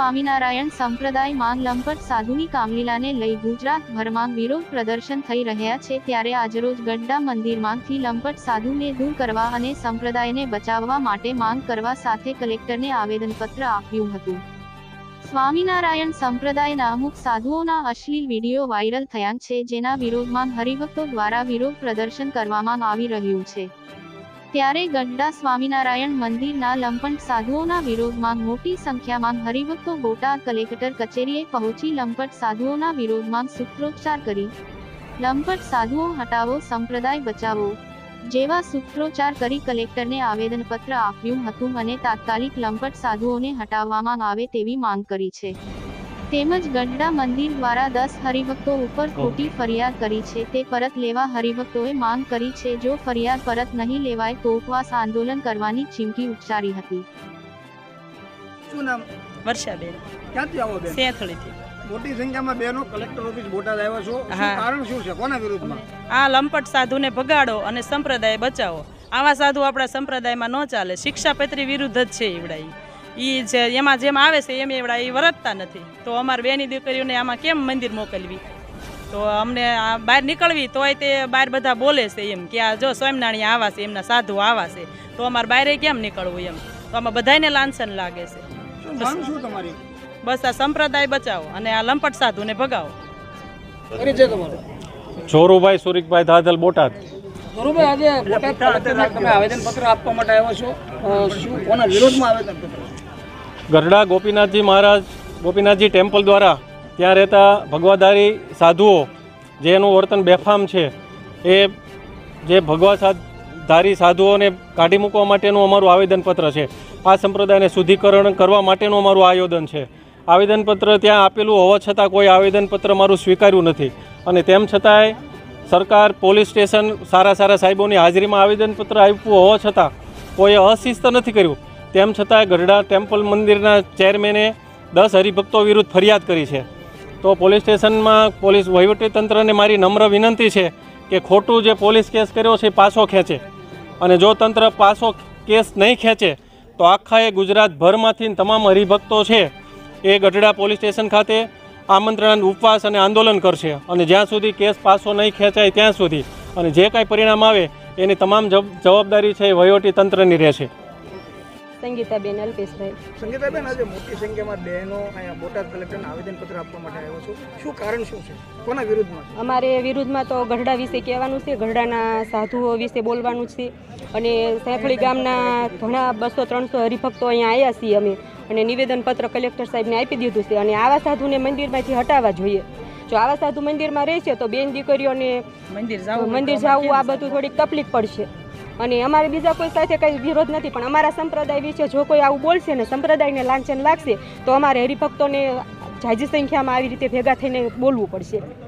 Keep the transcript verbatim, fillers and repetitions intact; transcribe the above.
સ્વામિનારાયણ સંપ્રદાયમાં લંપટ સાધુની કામલીલાને લઈ ગુજરાતભરમાં વિરોધ પ્રદર્શન થઈ રહ્યા છે, ત્યારે આજરોજ ગઢડા મંદિરમાંથી લંપટ સાધુને દૂર કરવા અને સંપ્રદાયને બચાવવા માટે માંગ કરવા સાથે કલેક્ટરને આવેદનપત્ર આપ્યું હતું. સ્વામિનારાયણ સંપ્રદાયના અમુક સાધુઓના અશ્લીલ વિડીયો વાયરલ થયા છે, જેના વિરોધમાં હરિભક્તો દ્વારા વિરોધ પ્રદર્શન કરવામાં આવી રહ્યું છે. ત્યારે ગઢડા સ્વામિનારાયણ મંદિરના લંપટ સાધુઓના વિરોધમાં મોટી સંખ્યામાં હરિભક્તો બોટાદ કલેક્ટર કચેરીએ પહોંચી લંપટ સાધુઓના વિરોધમાં સૂત્રોચ્ચાર કરી લંપટ સાધુઓ હટાવો, સંપ્રદાય બચાવો જેવા સૂત્રોચ્ચાર કરી કલેક્ટરને આવેદનપત્ર આપ્યું હતું અને તાત્કાલિક લંપટ સાધુઓને હટાવવામાં આવે તેવી માંગ કરી છે. તેમજ ગઢડા મંદિર દ્વારા દસ હરિભક્તો ઉપર ખોટી ફરિયાદ કરી છે, તે પરત લેવા હરિભક્તોએ માંગ કરી છે. જો ફરિયાદ પરત નહીં લેવાય તો ઉપવાસ આંદોલન કરવાની ચીમકી ઉચ્ચારી હતી. શું નામ? વર્ષાબેન. ક્યાંથી આવો બેન? સેથળીથી. મોટી સંખ્યામાં બહેનો કલેક્ટર ઓફિસ બોટાદ આવ્યા છો, શું કારણ શું છે? કોના વિરુદ્ધમાં? આ લંપટ સાધુને ભગાડો અને સંપ્રદાય બચાવો. આવા સાધુ આપણા સંપ્રદાયમાં ન ચાલે. શિક્ષાપત્રી વિરુદ્ધ જ છે ઈવડાઈ. ઈ જે એમાં જેમ આવે છે એમ એવડા એ વર્તતા નથી. તો અમારે બેની દીકરીઓને આમાં કેમ મંદિર મોકલવી? તો અમને બહાર નીકળવી તોય તે બહાર બધા બોલે છે એમ કે આ જો સ્વામિનારાયણ આવા છે, એમના સાધુ આવા છે, તો અમારે બહાર કેમ નીકળવું એમ. તો આમાં બધાને લાંછન લાગે છે. શું તમારી? બસ આ સંપ્રદાય બચાવો અને આ લંપટ સાધુને ભગાવો. ચોરુભાઈ સુરીકભાઈ ધાધલ બોટાદ. ચોરુભાઈ, આજે બોટાદ કલેક્ટરને તમે આવેદનપત્ર આપવા માટે આવ્યો છો, શું કોના વિરોધમાં આવેદનપત્ર? ગઢડા ગોપીનાથજી મહારાજ ગોપીનાથજી ટેમ્પલ દ્વારા ત્યાં રહેતા ભગવાધારી સાધુઓ જેનું વર્તન બેફામ છે, એ જે ભગવા ધારી સાધુઓને કાઢી મૂકવા માટેનું અમારું આવેદનપત્ર છે. આ સંપ્રદાયને શુદ્ધિકરણ કરવા માટેનું અમારું આયોજન છે. આવેદનપત્ર ત્યાં આપેલું હોવા છતાં કોઈ આવેદનપત્ર મારું સ્વીકાર્યું નથી અને તેમ છતાંય સરકાર પોલીસ સ્ટેશન સારા સારા સાહેબોની હાજરીમાં આવેદનપત્ર આપ્યું હોવા છતાં કોઈએ અશિસ્ત નથી કર્યું. તેમ છતાં ગઢડા ટેમ્પલ મંદિરના ચેરમેને દસ હરિભક્તો વિરુદ્ધ ફરિયાદ કરી છે. તો પોલીસ સ્ટેશનમાં પોલીસ વહીવટીતંત્રને મારી નમ્ર વિનંતી છે કે ખોટું જે પોલીસ કેસ કર્યો છે એ પાછો ખેંચે, અને જો તંત્ર પાછો કેસ નહીં ખેંચે તો આખા એ ગુજરાતભરમાંથી તમામ હરિભક્તો છે એ ગઢડા પોલીસ સ્ટેશન ખાતે આમંત્રણ, ઉપવાસ અને આંદોલન કરશે, અને જ્યાં સુધી કેસ પાછો નહીં ખેંચાય ત્યાં સુધી, અને જે કાંઈ પરિણામ આવે એની તમામ જવાબદારી છે એ વહીવટીતંત્રની રહેશે. સંગીતાબેન અલ્પેશભાઈ. સંગીતાબેન, આજે મોટી સંખ્યામાં બહેનો અહીંયા બોટાદ કલેક્ટરને આવેદનપત્ર આપવા માટે આવ્યો છો, શું કારણ શું છે? કોના વિરુદ્ધમાં? અમારે વિરુદ્ધમાં તો ગઢડા વિશે કહેવાનું છે, ગઢડાના સાધુઓ વિશે બોલવાનું છે, અને સેફળી ગામના ઘણા બસો ત્રણસો હરિભક્તો અહીંયા આવ્યા છીએ અમે, અને નિવેદનપત્ર કલેક્ટર સાહેબને આપી દીધું છે, અને આવા સાધુને મંદિરમાંથી હટાવવા જોઈએ. જો આવા સાધુ મંદિરમાં રહેશે તો બેન દીકરીઓને મંદિર જવું મંદિર જવું આ બધું થોડીક તકલીફ પડશે. અને અમારે બીજા કોઈ સાથે કંઈ વિરોધ નથી, પણ અમારા સંપ્રદાય વિશે જો કોઈ આવું બોલશે ને સંપ્રદાયને લાંછન લાગશે તો અમારે હરિભક્તોને જાજી સંખ્યામાં આવી રીતે ભેગા થઈને બોલવું પડશે.